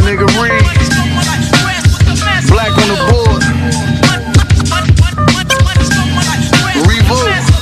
nigga Reed. Black on the board. Revo.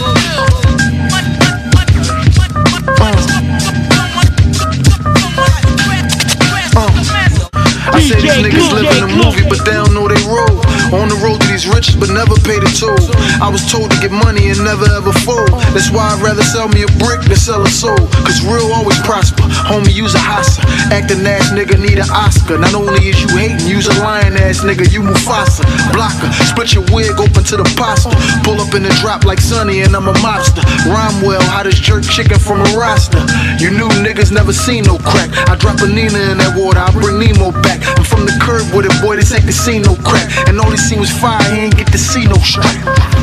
I say these niggas live in a movie, but they don't know they roll. On the road to these riches, but never pay the toll. I was told to get money and never ever fold. That's why I'd rather sell me a brick than sell a soul. Cause real always prosper. Homie, use a hassa. Acting ass nigga need an Oscar. Not only is you hating, use a lying ass nigga, you Mufasa. Blocker, split your wig open to the pasta. Pull up in the drop like Sonny and I'm a mobster. Rhyme well, how this jerk chicken from a roster. You new niggas never seen no crack. I drop a Nina in that water, I bring Nemo back. I'm from the curb with it, boy, this ain't casino crack. And all he seen was fire, he ain't get to see no strap.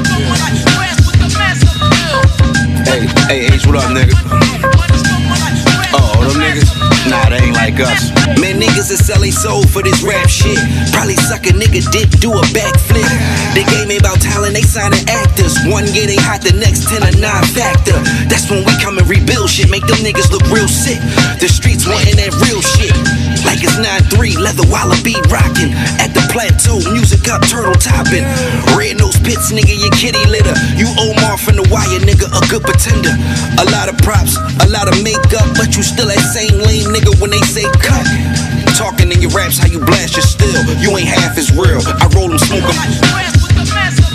Hey, H, what up, nigga? Oh, them niggas? Nah, they ain't like us. Man, niggas is selling soul for this rap shit. Probably suck a nigga dick, do a backflip. They gave me about talent, they signing actors. One year they hot, the next 10 a non-factor. That's when we come and rebuild shit, make them niggas look real sick. The streets wanting that real shit. Like it's 9-3, leather wallaby rockin'. At the plateau, music up, turtle topping. Red nose pits, nigga, your kitty litter. You Omar from the wire, nigga, a good pretender. A lot of props, a lot of makeup, but you still that same lame nigga when they say cut. Talking in your raps, how you blast your still. You ain't half as real. I roll them, smoke them.